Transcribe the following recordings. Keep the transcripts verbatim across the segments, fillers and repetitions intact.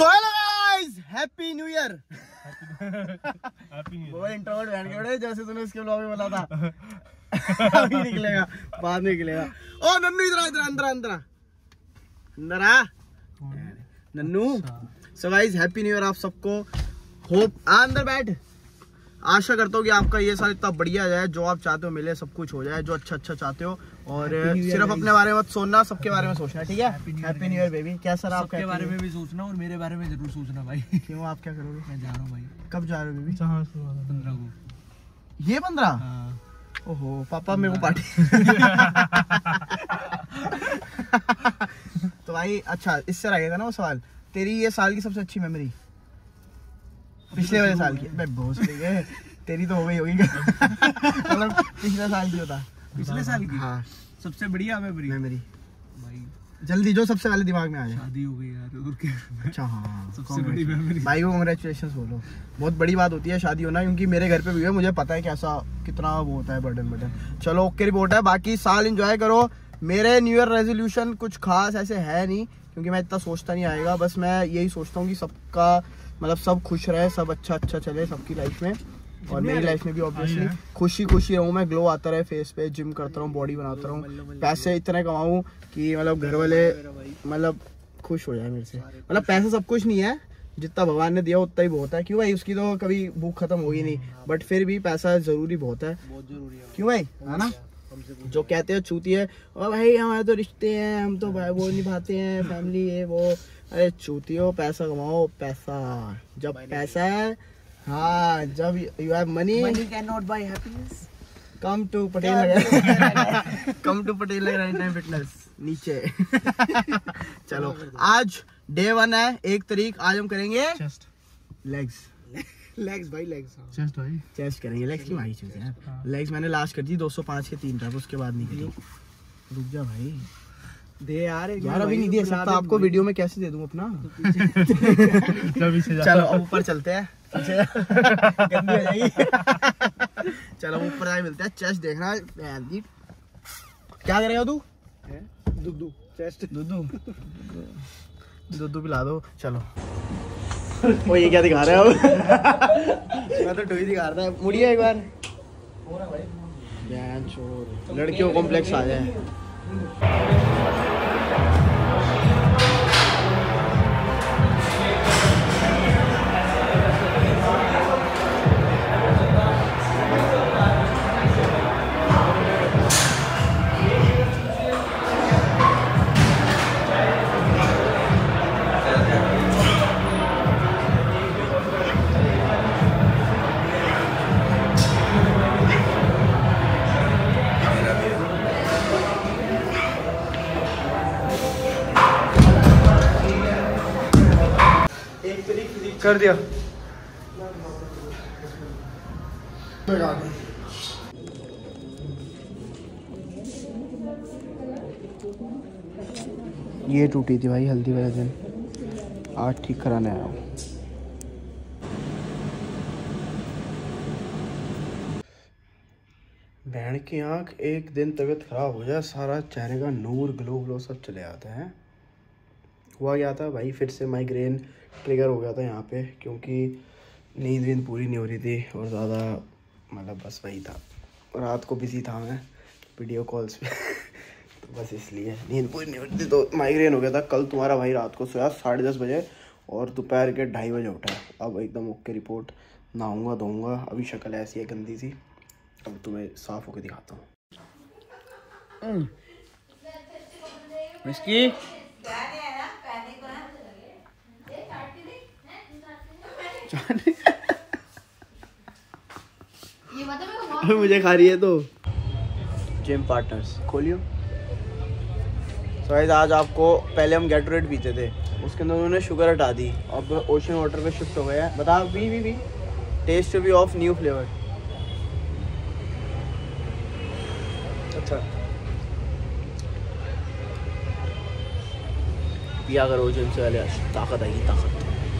सो hello guys, happy new year. Happy new वो introvert बन गए जैसे तूने उसके ब्लॉग में बोला था। अभी निकलेगा, बाद में निकलेगा। ओ नन्नू इधर इधर अंदर अंदर अंदर आ नन्नू। So guys happy new year आप सबको। होप अंदर बैठ। आशा करता हूँ कि आपका ये साल इतना बढ़िया जाए, जो आप चाहते हो मिले, सब कुछ हो जाए जो अच्छा अच्छा चाहते हो। और सिर्फ अपने बारे में मत सोचना, सबके बारे में सोचना, ठीक है। Happy new year baby. क्या सर आपके सबके बारे में भी सोचना और मेरे बारे में जरूर सोचना भाई। क्यों, आप क्या करोगे? मैं जा रहा हूँ भाई। कब जा रहे हो बेबी? पंद्रह को। ये पंद्रह? हाँ। ओहो पापा मेरे को पार्टी। तो भाई अच्छा, इससे रह गया था ना वो सवाल, तेरी ये साल की सबसे अच्छी मेमोरी पिछले वाले साल की? मैं बहुत सही है, तेरी तो हो गई होगी। मतलब पिछले साल की होता। पिछले साल की? हाँ सबसे बढ़िया मेमोरी मेमोरी भाई, जल्दी जो सबसे पहले दिमाग में आ जाए। शादी हो गई यार। और क्या? अच्छा हाँ, सबसे बड़ी मेमोरी। भाई को कांग्रेचुलेशंस बोलो, बहुत बड़ी बात होती है शादी होना, क्योंकि मेरे घर पे भी है, मुझे पता है कैसा कितना वो होता है बर्डन बर्डन। चलो ओके रिपोर्ट है, बाकी साल एंजॉय करो। मेरे न्यू ईयर रेजोल्यूशन कुछ खास ऐसे है नहीं, क्योंकि मैं इतना सोचता नहीं आएगा। बस मैं यही सोचता हूँ कि सबका मतलब सब खुश रहे, सब अच्छा अच्छा चले सबकी लाइफ में, और मेरी लाइफ में भी ऑब्वियसली खुशी खुशी रहूँ मैं, ग्लो आता रहे फेस पे, जिम करता रहूँ, बॉडी बनाता रहूँ, पैसे इतने कमाऊँ कि मतलब घर वाले मतलब खुश हो जाए मेरे से। मतलब पैसा सब कुछ नहीं है, जितना भगवान ने दिया उतना ही बहुत है। क्यों भाई, उसकी तो कभी भूख खत्म होगी नहीं, बट फिर भी पैसा जरूरी बहुत है। बहुत जरूरी है। क्यों भाई, है ना? जो कहते हैं चूती है, और भाई हमारे तो रिश्ते हैं, हम तो भाई वो निभाते हैं, फैमिली है वो। अरे चूती हो, पैसा कमाओ। पैसा जब पैसा है, हाँ जब you have money, money can not buy happiness. Come to Patel come to Patel time fitness नीचे। चलो आज डे वन है, एक तारीख। आज हम करेंगे चेस्ट लेग्स। लेग्स भाई, लेग्स चेस्ट भाई, चेस्ट करेंगे। लेग्स की भाई चीज़ है। लेग्स मैंने लास्ट कर दी दो सौ पाँच के तीन रैप, उसके बाद नहीं करी। रुक जा भाई, दे यार यार अभी नहीं दे सकता आपको, वीडियो में कैसे दे दूं अपना। चलो अब ऊपर चलते हैं, गंदी हो जाएगी। चलो ऊपर जाके मिलते हैं। चेस्ट देखना क्या करेगा तू? दुद्धू चेस्ट, दुद्धू दुद्धू पिला दो। चलो वो ये क्या दिखा रहा है अब? मैं तो टोई दिखा रहा है। मुड़िए एक बार, लड़कियों को कॉम्प्लेक्स आ जाए। कर दिया। ये टूटी थी भाई हल्दी वाले दिन, आज ठीक कराने आया हूँ। बहन की आँख, एक दिन तबीयत खराब हो जाए सारा चेहरे का नूर ग्लो ग्लो सब चले आते हैं। हुआ क्या था भाई, फिर से माइग्रेन ट्रिगर हो गया था यहाँ पे, क्योंकि नींद वींद पूरी नहीं हो रही थी और ज़्यादा मतलब बस वही था। रात को बिजी था मैं वीडियो कॉल्स पे। तो बस इसलिए नींद पूरी नहीं हो रही थी, तो माइग्रेन हो गया था। कल तुम्हारा भाई रात को सोया साढ़े दस बजे और दोपहर के ढाई बजे उठा। अब एकदम ओके रिपोर्ट, नहाऊँगा धोऊँगा। अभी शक्ल ऐसी है गंदी सी, अब तुम्हें साफ़ होकर दिखाता हूँ। इसकी मुझे खा रही है तो। जिम पार्टनर्स खोलियो। तो आज आपको, पहले हम गैटोरेड पीते थे, उसके अंदर उन्होंने शुगर हटा दी, अब ओशन वाटर पे शिफ्ट हो गया है। बता भी भी भी टेस्ट भी ऑफ न्यू फ्लेवर। अच्छा पिया करो जिम से पहले, ताकत आएगी ताकत।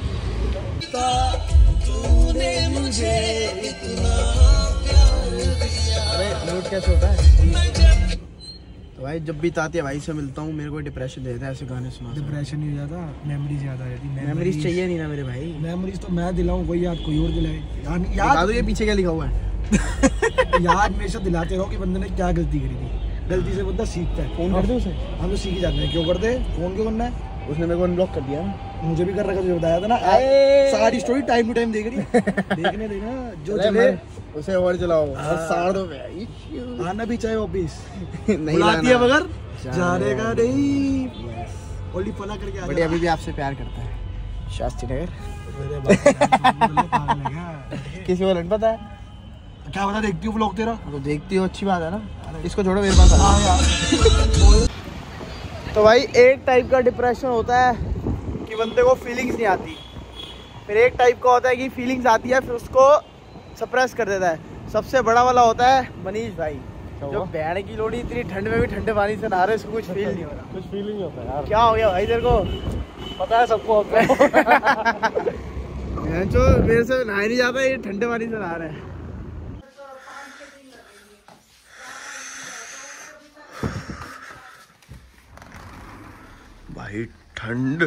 तूने मुझे इतना प्यार दिया। अरे म्यूट कैसे होता है? भाई जब भी तातिया भाई से मिलता हूँ मेरे को डिप्रेशन देता है ऐसे गाने सुना। डिप्रेशन नहीं हो जाता, मेमोरीज याद आ जाती। मेमोरीज चाहिए नहीं ना मेरे भाई। मेमोरीज तो मैं दिलाऊं, कोई याद कोई और दिलाए। याद याद ये पीछे क्या लिखा हुआ है? याद हमेशा दिलाते रहो कि बंदे ने क्या गलती करी थी। गलती से बंदा सीखता है। फोन कर दे उसे। हम तो सीख ही जाते हैं। क्यों कर दे? फोन क्यों करना है? उसने मेरे को अनब्लॉक कर दिया ना। मुझे भी कर रखा, तुझे बताया था ना। सारी स्टोरी टाइम टू टाइम देख रही है। देखने देना जो चले उसे और चलाओ और साड़ दो भाई। आना भी चाहे वापिस नहीं बुलाती है मगर जाने जाने का नहीं। ओली फला करके आ बट जा। अभी भी आपसे प्यार करता है शास्त्री नगर। मेरे बाप पागल है क्या? किसी को नहीं पता है क्या पता, देखती हूँ व्लॉग तेरा। तो देखती हो, अच्छी बात है ना। इसको छोड़ो, मेरे पास आ यार। तो भाई एक टाइप का डिप्रेशन होता है कि बंदे को फीलिंग्स नहीं आती। फिर एक टाइप का होता है कि फीलिंग्स आती है फिर उसको सप्रेस कर देता है। सबसे बड़ा वाला होता है मनीष भाई, जो बहन की लोड़ी इतनी ठंड में भी ठंडे पानी से नहा रहे, उसको कुछ फील नहीं हो रहा। कुछ फील नहीं होता यार। क्या हो गया भाई तेरे को? पता है सबको होता है। जो मेरे से नहा नहीं जाता, ये ठंडे पानी से नहा रहे हैं। भाई ठंड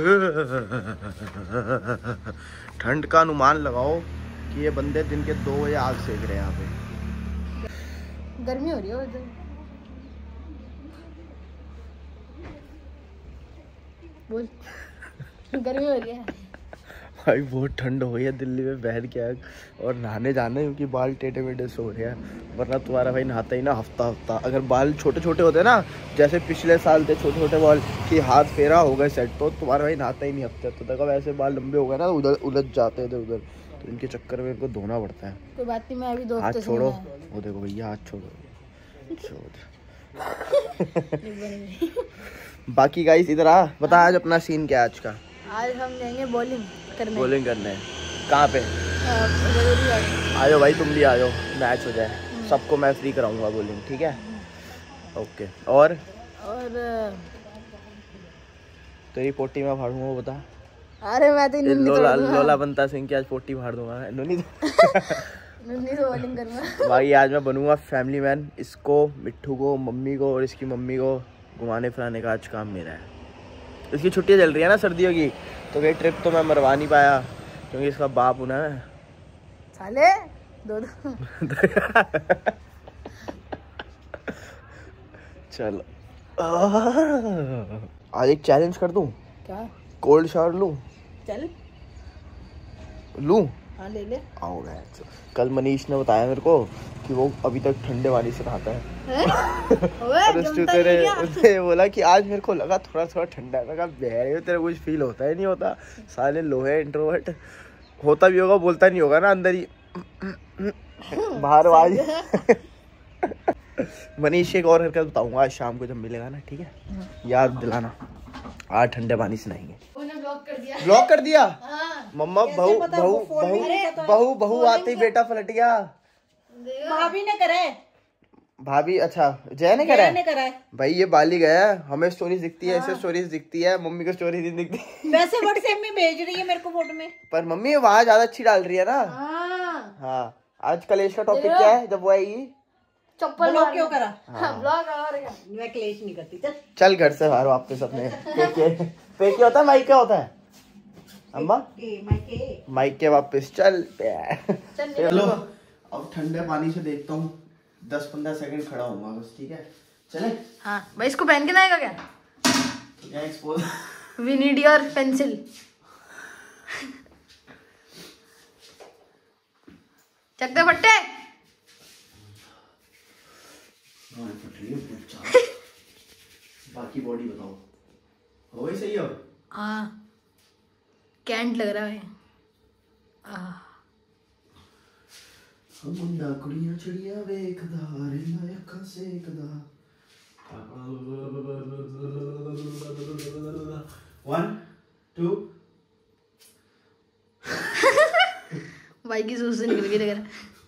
ठंड का अनुमान लगाओ कि ये बंदे दिन के दो बजे आग सेक रहे हैं यहाँ पे। गर्मी हो रही है उधर। बोल। गर्मी हो रही है भाई बहुत ठंड हो गई है दिल्ली में बहन के आग। और नहाने जाना है क्योंकि बाल टेढ़े मेढ़े से हो रहे हैं, वरना तुम्हारा भाई नहाता ही ना हफ्ता हफ्ता। अगर बाल छोटे छोटे होते ना, जैसे पिछले साल थे छोटे छोटे बाल कि हाथ फेरा हो गए सेट, तो तुम्हारा भाई नहाता ही नहीं हफ्ते हफ्ते तक। अब ऐसे बाल लंबे हो गए ना, उधर उलझ जाते हैं इधर उधर, तो इनके चक्कर में इनको धोना पड़ता है। कोई बात नहीं, मैं अभी दो हाथ हफ्ते से छोड़ो, हूँ। वो देखो भैया हाथ छोड़ो छोड़। बाकी गाइस इधर आ, बता आज अपना सीन क्या है आज का? आज हम जाएंगे बॉलिंग करने। बॉलिंग करने कहाँ पे? आ, आ जाओ भाई, तुम भी आ जाओ, मैच हो जाए। सबको मैं फ्री कराऊंगा बॉलिंग, ठीक है? ओके। और और तेरी पोटी में फाड़ूंगा, वो बता। अरे मैं तो नुन्नी लोला तोड़ लोला बनता सिंह की आज पोटी फाड़ दूंगा। नुन्नी नुन्नी से बॉलिंग करूंगा। भाई आज मैं बनूंगा फैमिली मैन। इसको, मिट्ठू को, मम्मी को और इसकी मम्मी को घुमाने फिराने का आज काम मेरा है। इसकी छुट्टियाँ चल रही है ना सर्दियों की, तो ये ट्रिप तो मैं मरवा नहीं पाया क्योंकि इसका बाप हूं ना मैं। साले दो दो। चलो आज एक चैलेंज कर दूं। क्या? कोल्ड शावर लूं? चल लूं? हाँ ले ले। आओ गए। कल मनीष ने बताया मेरे को कि वो अभी तक ठंडे पानी से नहाता है। और उसने तेरे उसने बोला कि आज मेरे को लगा थोड़ा थोड़ा ठंडा है। मैं कहा बहरे तेरे कुछ फील होता ही नहीं होता, साले लोहे इंट्रोवर्ट। होता भी होगा, बोलता नहीं होगा ना अंदर ही बाहर आवाज। मनीष एक और हरकत बताऊंगा आज शाम को जब मिलेगा ना, ठीक है? याद दिलाना, आज ठंडे पानी से नहाएंगे। ब्लॉक कर दिया। ब्लॉक कर दिया? हाँ। मम्मा बहू बहू बहू बहू बहू आते ही बेटा पलट गया। भाभी ने करा है। भाभी? अच्छा जय ने करा है? ने करा है। भाई ये बाली गया है, हमें स्टोरीज दिखती है, ऐसे स्टोरीज दिखती है, मम्मी को स्टोरी नहीं दिखती। वैसे व्हाट्सएप में भेज रही है मेरे को फोटो में। पर मम्मी वहाँ ज्यादा अच्छी डाल रही है ना। हाँ। हाँ आज कलेश का टॉपिक क्या है जब वो आएगी? चप्पल ब्लॉक क्यों करा? हाँ ब्लॉक और क्या? मैं क्लेश नहीं करती। चल चल घर से बाहर वापस अपने। फेंके फेंके होता है, माइक क्या होता है अम्मा? माइक के वापस चल। चलो अब ठंडे पानी से देखता हूँ, दस पंद्रह सेकंड खड़ा होऊंगा बस, ठीक है? चले? हाँ भाई इसको पहन के ना आएगा क्या? तो क्या expose? We need your pencil. चक दे फट्टे। बाकी बॉडी बताओ, हो गई सही अब? हाँ कैंट लग रहा है। मुंडा कुड़ियां चिड़िया वेखदा रहंदा अखां सेकदा। One two. भाई की सूसू निकल गई लग रहा,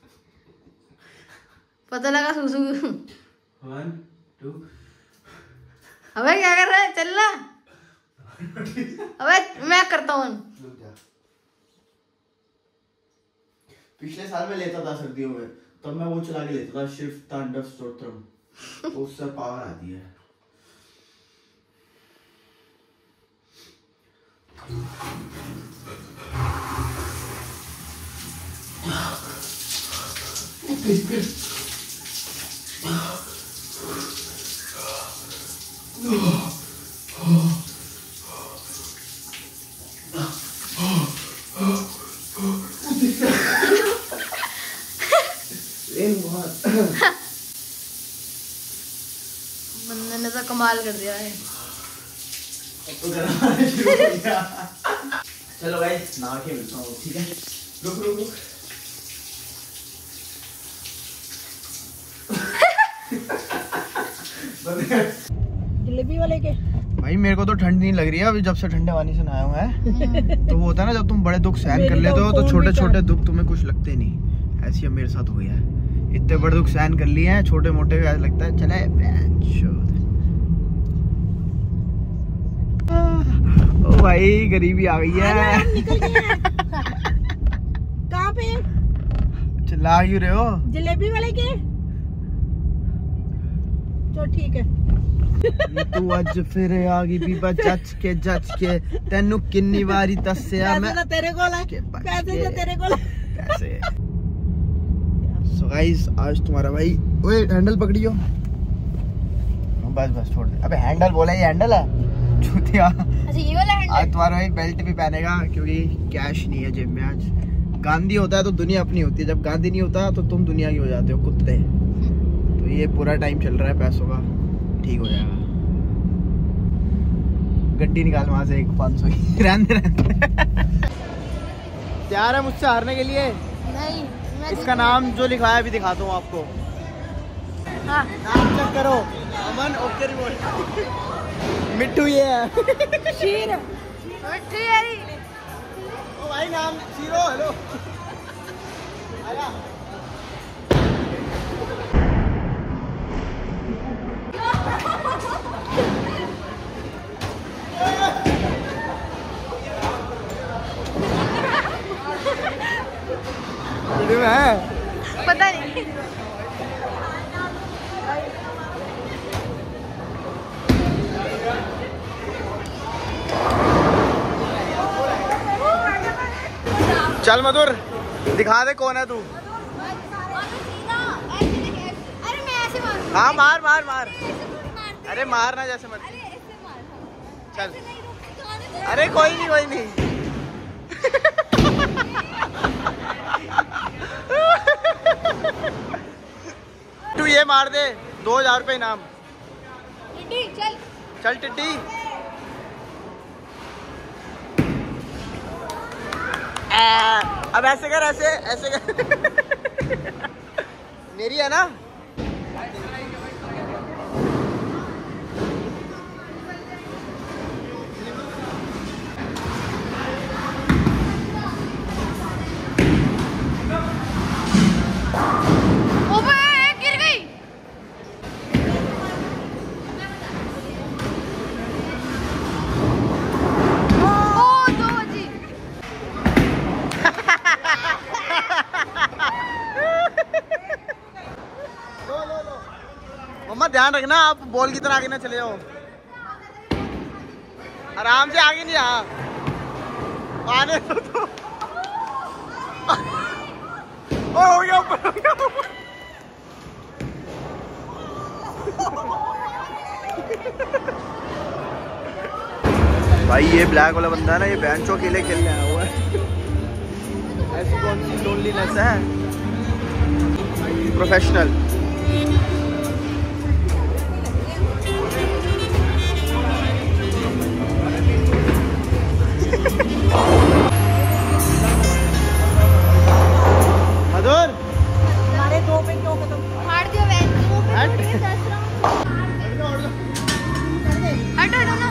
पता लगा सूसू। One two. अबे क्या कर रहा है, चल ना। अबे मैं करता हूँ। पिछले साल में लेता था सर्दियों में, तब मैं वो चला के लेता था शिव तांडव स्तोत्रम, तो उससे पावर आती है। बंदे ने तो कमाल कर दिया है। चलो भाई नहा के मिलता हूँ, ठीक है? रुक रुक रुक। जलेबी वाले के भाई मेरे को तो ठंड नहीं लग रही है अभी, जब से ठंडे पानी से नहाया हूँ है। तो वो होता है ना जब तुम बड़े दुख सहन कर लेते हो तो छोटे छोटे दुख तुम्हें कुछ लगते नहीं। ऐसी अब मेरे साथ हो गया है, इतने बड़े दुख सहन कर लिए हैं, छोटे मोटे ऐसा लगता है चले। ओ भाई गरीबी आ गई है। कहाँ पे? चिल्ला क्यों रहे हो? जलेबी वाले के। तो ठीक है। तू अज फिर आ गई बीबा जच के जच के, तेनू किन्नी बारी दस्या मैं। पैसे तो तेरे को के बच पैसे तो के। तेरे को पैसे। So guys, आज तुम्हारा भाई, ओए हैंडल पकड़ियो। बस बस छोड़ दे। अबे हैंडल बोला, ये हैंडल है चूतिया। अच्छा ये वाला हैंडल। आज तुम्हारा भाई बेल्ट भी पहनेगा क्योंकि कैश नहीं है जेब में आज। गांधी होता है तो दुनिया अपनी होती है, जब गांधी नहीं होता तो तुम दुनिया की हो जाते हो कुत्ते। तो ये पूरा टाइम चल रहा है पैसों का, ठीक हो जाएगा। गड्डी निकाल वहां से एक पाँच सौ की। रहने रहने। तैयार है मुझसे हारने के लिए? नहीं मैं इसका नाम जो लिखा है अभी दिखाता हूँ आपको। हाँ। नाम चेक करो। अमन ओके रिपोर्ट। मिट्टू ये है। शीर मिट्टी यारी। ओ भाई नाम शीरो। हेलो आया। पता नहीं। चल मधुर दिखा दे कौन है तू। अरे मैं ऐसे मारूं। हाँ मार मार मार। मारते अरे मारना जैसे मर्जी। अरे ऐसे मार। चल। अरे कोई नहीं कोई नहीं। तू ये मार दे, दो हजार रुपये इनाम। टिड्डी चल। चल टिड्डी। आ, अब ऐसे कर, ऐसे ऐसे कर। मेरी है ना? मम्मा ध्यान रखना, आप बॉल की तरह आगे ना चले जाओ। आराम से आगे नहीं आ आने तो, तो। ओ, हो गया ऊपर, हो गया ऊपर। भाई ये ब्लैक वाला बंदा है ना, ये बैंचो अकेले खेलने आया हुआ है। ऐसी कौन सी लोनलीनेस है? प्रोफेशनल। मधुर हमारे दो पे क्यों खत्म? मार दिया वैन को पे हट। दस राउंड। हट हट ना।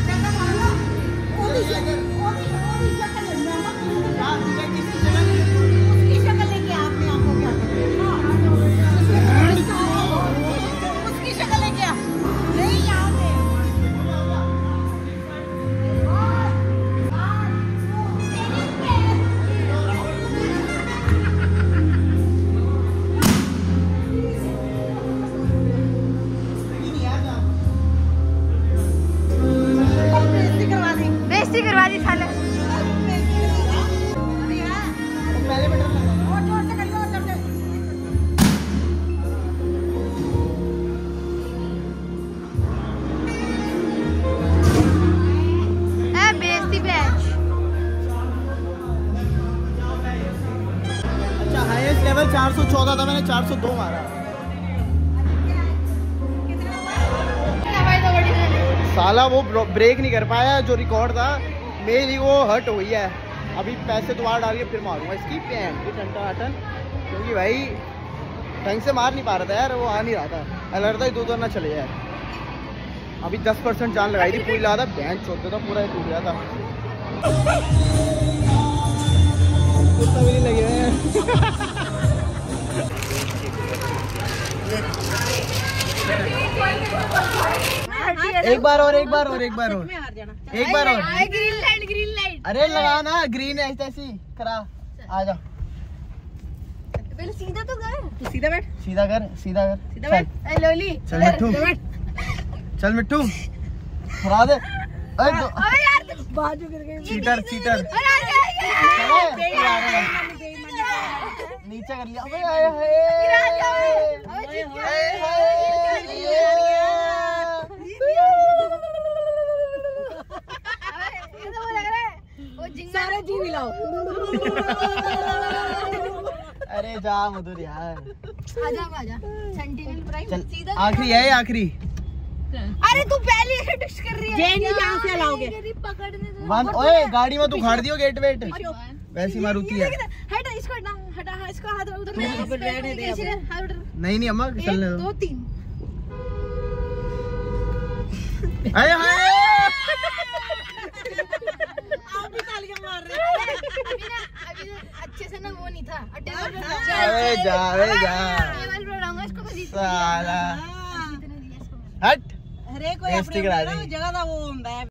ओदी शक्ल, ओदी ओदी शक्ल लेना ना। उसकी शक्ल लेके आपने आंखों क्या? चार सौ चौदह था, मैंने चार सौ दो मारा। साला वो ब्रेक नहीं कर पाया, जो रिकॉर्ड था मेरी वो हट हुई है। अभी पैसे दोबारा डाल के फिर मारूंगा इसकी पैंट की टंटा टन, क्योंकि भाई ढंग से मार नहीं पा रहा था यार, वो आ नहीं रहा था, अलर्ट था दो दो ना चले यार। अभी दस परसेंट जान लगाई थी, पूरी लगा था बैंक छोड़ते था, पूरा टूट गया था। कुत्ता भी नहीं लगे हैं। एक बार और, एक बार और, एक बार और, एक बार और। Green light, green light. अरे लगाना ग्रीन है ऐसी करा। आ जा, पहले सीधा तो कर। तू सीधा बैठ, सीधा कर, सीधा कर, सीधा चल। बैठ। ए लोली, चल मिट्टू, चल मिट्टू, हरा दे। अरे दो- अबे यार तू बाजू गिर गई। Cheater, cheater. अरे आ गया, आ गया। नीचे कर लिया। अबे आए हाय, गिरा जाओ। अबे जीत गया। हाय हाय, ये। अबे ये तो वो लग रहा है वो जिंगा। सारे जी मिलाओ। अरे जा मधुर यार, आजा आजा सेंटिनल प्राइम चल सीधा। आखिरी है, आखिरी अरे तू पहले से डिश कर रही है। जैन ही जहाँ से लाओगे। मेरी पकड़ने दो। वन। ओए गाड़ी में तू खाड़ दियो गेट वेट, वैसी मारुति है। हट इसको हटा, हटा हाँ, इसको हाथ उधर नहीं, अब रहने दे, अब। हाथ उधर। नहीं नहीं अम्मा चलने एक दो। दो तीन। अरे हाय, आप भी तालियां मार रहे अबे, अभी ना अभी ना अच्छे से ना वो नहीं था। अटे अबे जा, अबे जा टेबल पर रहूंगा इसको तो जीत। साला, हैं। जीतने दिया इसको। हट। हरे कोई बेइज्जती अपने करा अपने दी। जगह का वो ਹੁੰਦਾ है।